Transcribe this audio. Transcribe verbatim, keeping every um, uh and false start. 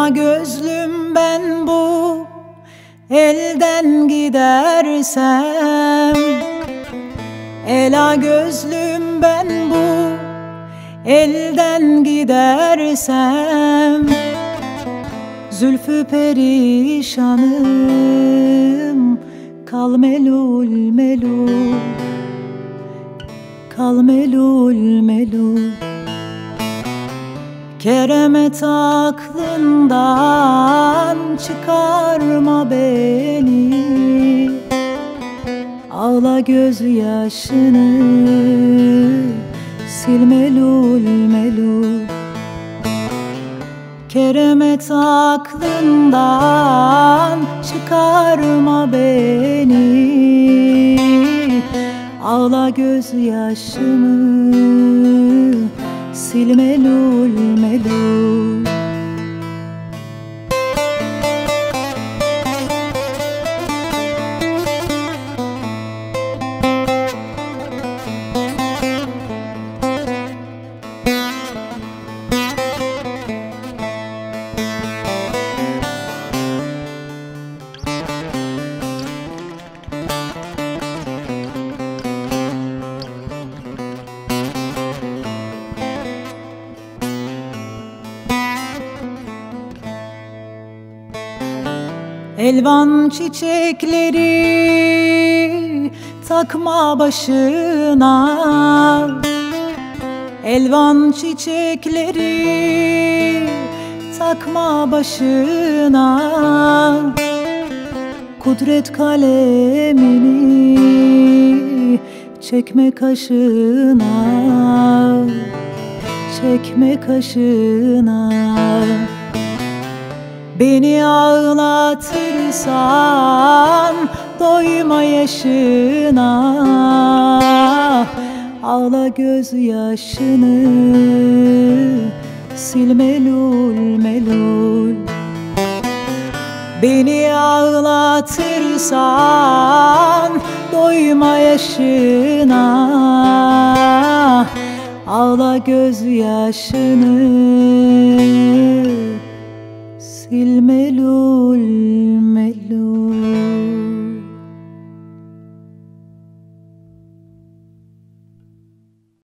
Ela gözlüm ben bu elden gidersem, ela gözlüm ben bu elden gidersem, zülfü perişanım kal melul melul, kal melul melul. Keremet aklından çıkarma beni, ağla gözyaşını sil melul melul. Keremet aklından çıkarma beni, ağla gözyaşını sil melul melul. Elvan çiçekleri takma başına, elvan çiçekleri takma başına. Kudret kalemini çekme kaşına, çekme kaşına. Beni ağlatırsan doyma yaşına, ağla gözyaşını sil melul melul. Beni ağlatırsan doyma yaşına, ağla gözyaşını sil melul melul.